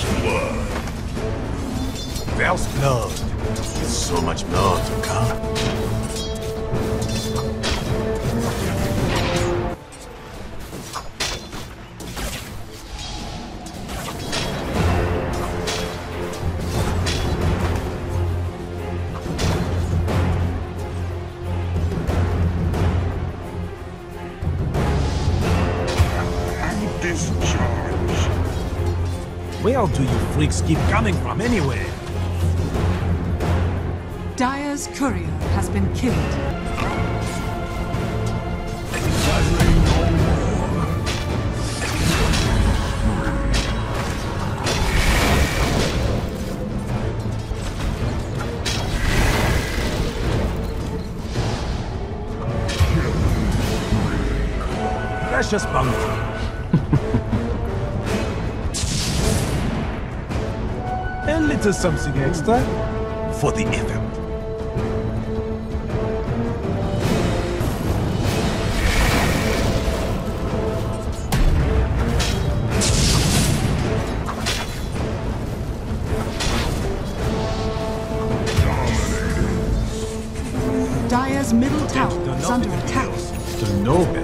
There's blood. So much more to come. Where do you freaks keep coming from anyway? Dire's courier has been killed. Precious bounty. A little something extra for the effort. Dire's middle tower is under attack. To know better.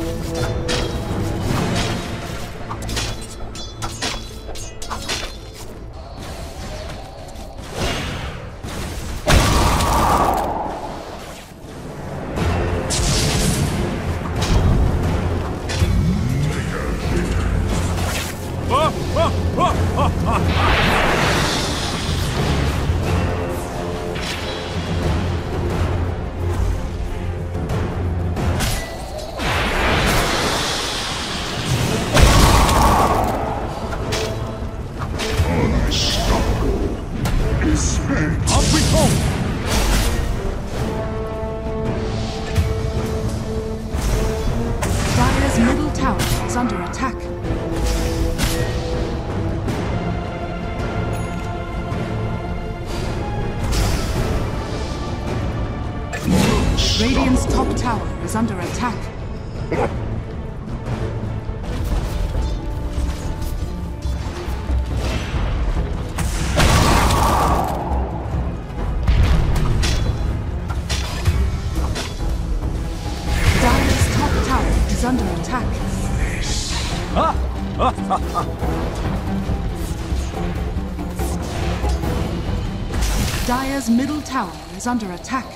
Dire's middle tower is under attack. Radiant's top tower is under attack. Dire's top tower is under attack. Dire's middle tower is under attack.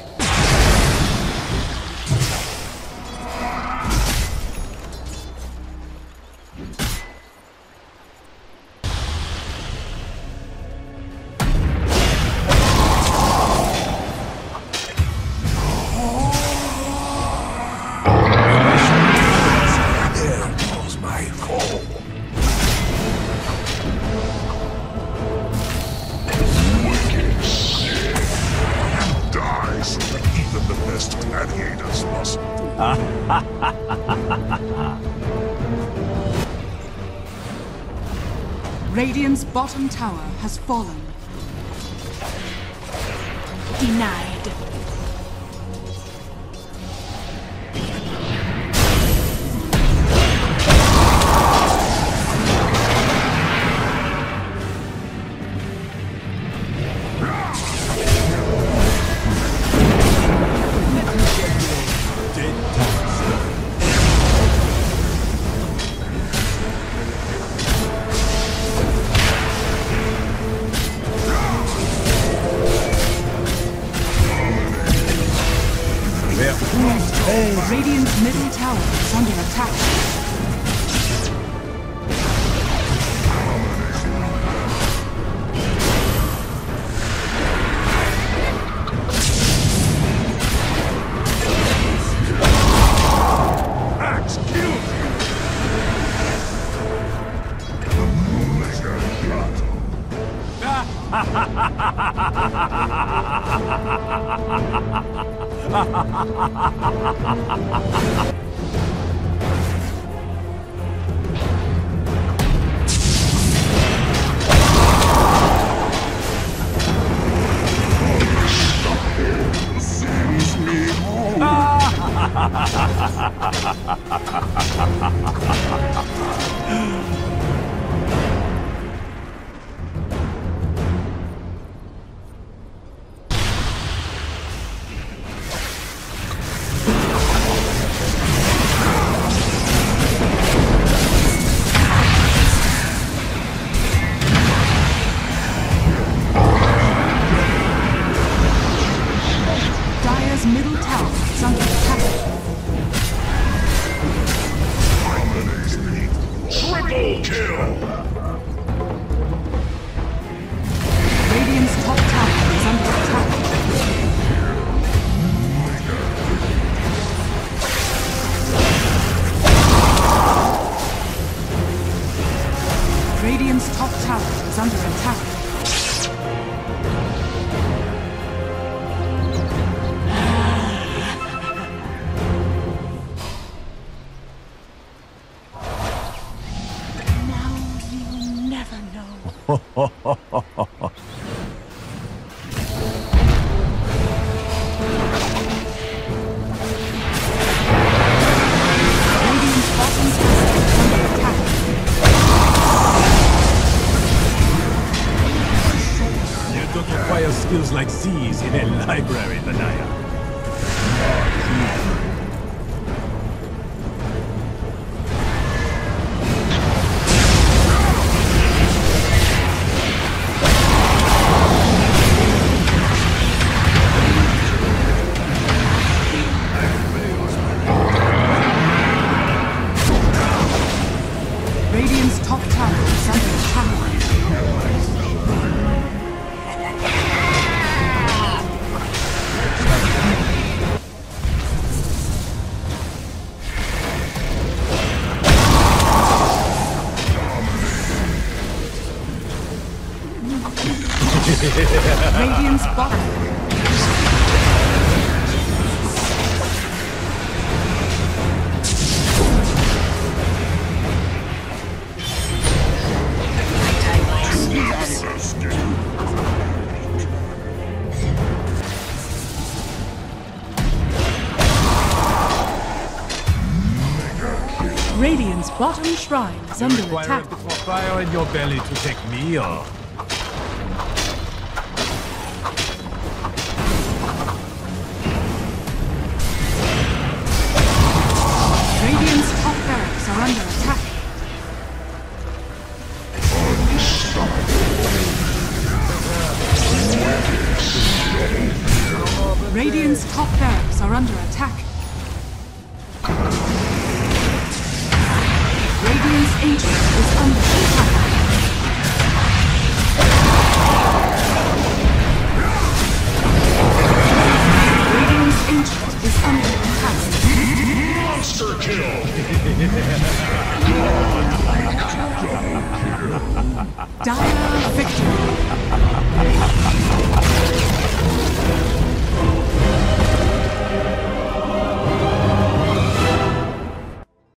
Radiant's bottom tower has fallen. Denied. Radiant's middle tower is under attack. Axe killed tower is under attack. Now you'll never know. Radiant's bottom tower is under attack. You don't acquire skills like these in a library, Lanaya. Radiant's top tower is under attack. Radiant's bottom. Radiant's bottom shrine is under Require attack. a bit more fire in your belly to take me off. Radiant's top barracks are under attack. Radiant's top barracks are under attack. Radiant's ancient is under attack. Radiant's ancient is under attack. Monster kill! Dire victory.